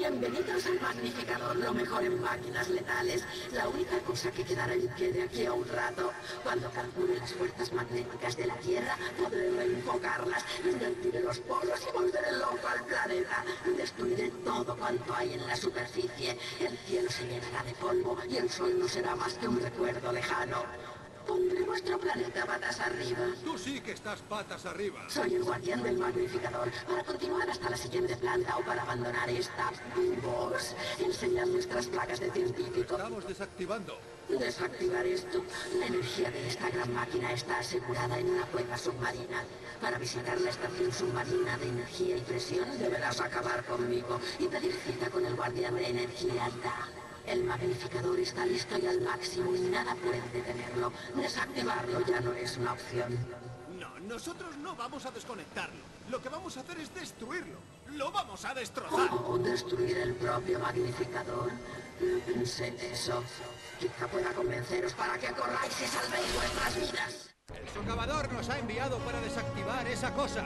Bienvenidos al Magnificador, lo mejor en máquinas letales. La única cosa que quedará en pie de aquí a un rato. Cuando calcule las fuerzas magnéticas de la Tierra, podré reenfocarlas, invertiré los polos y volveré loco al planeta. Destruiré todo cuanto hay en la superficie. El cielo se llenará de polvo y el sol no será más que un recuerdo lejano. Pondré vuestro planeta patas arriba. Tú sí que estás patas arriba. Soy el guardián del Magnificador. Para continuar hasta la siguiente planta o para abandonar esta, vos, enseñad nuestras placas de científico. Estamos desactivando. Desactivar esto. La energía de esta gran máquina está asegurada en una cueva submarina. Para visitar la estación submarina de energía y presión deberás acabar conmigo y pedir cita con el guardián de energía alta. El Magnificador está listo y al máximo y nada puede detenerlo. Desactivarlo ya no es una opción. No, nosotros no vamos a desconectarlo. Lo que vamos a hacer es destruirlo. ¡Lo vamos a destrozar! ¿O destruir el propio Magnificador? No pensé en eso. Quizá pueda convenceros para que corráis y salvéis vuestras vidas. El socavador nos ha enviado para desactivar esa cosa.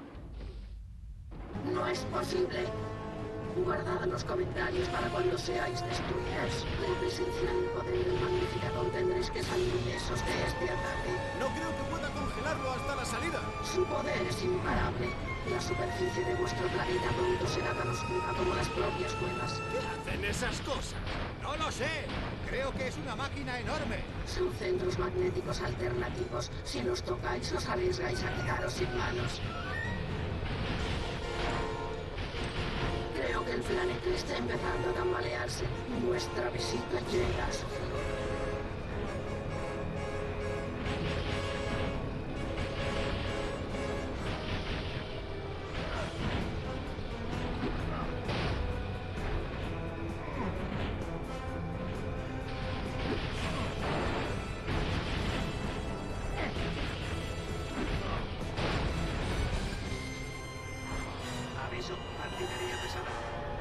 No es posible. Guardad los comentarios para cuando seáis destruidos. En presencia del poder del Magnificador tendréis que salir ilesos de este ataque. No creo que pueda congelarlo hasta la salida. Su poder es imparable. La superficie de vuestro planeta pronto será tan oscura como las propias cuevas. ¿Qué hacen esas cosas? No lo sé. Creo que es una máquina enorme. Son centros magnéticos alternativos. Si los tocáis, os arriesgáis a quedaros sin manos. Creo que el planeta está empezando a tambalearse. Vuestra visita llega a su fin. Aviso, artillería pesada.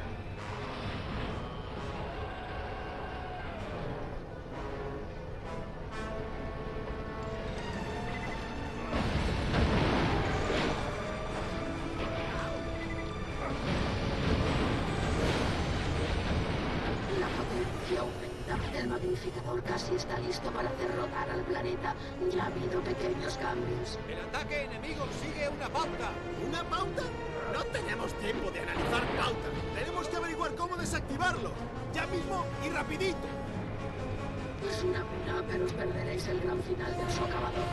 La potencia aumenta. El Magnificador casi está listo para hacer rotar al planeta. Ya ha habido pequeños cambios. El ataque enemigo sigue una pauta. ¿Una pauta? No tenemos tiempo de analizar pautas. Tenemos que averiguar cómo desactivarlo. Ya mismo y rapidito. Es una pena, pero os perderéis el gran final del socavador.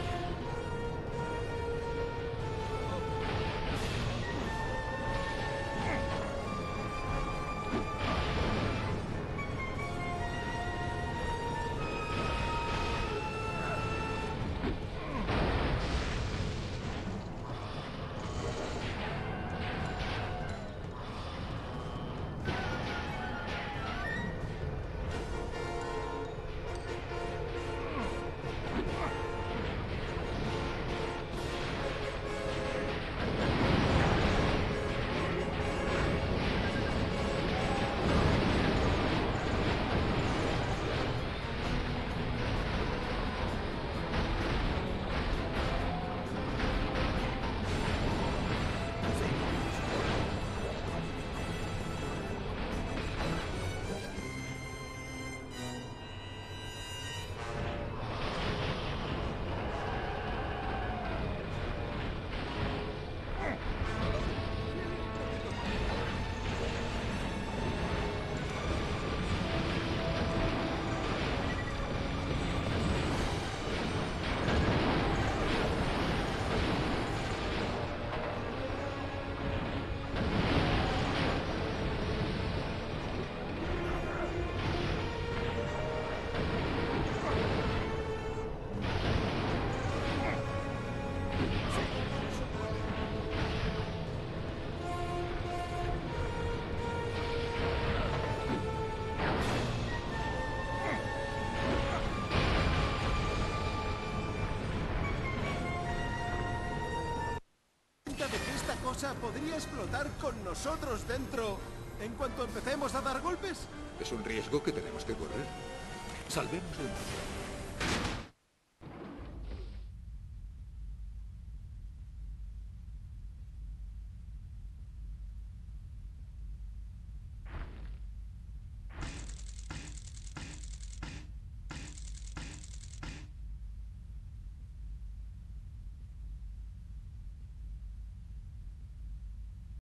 ¿Podría explotar con nosotros dentro en cuanto empecemos a dar golpes? Es un riesgo que tenemos que correr. Salvemos el mundo.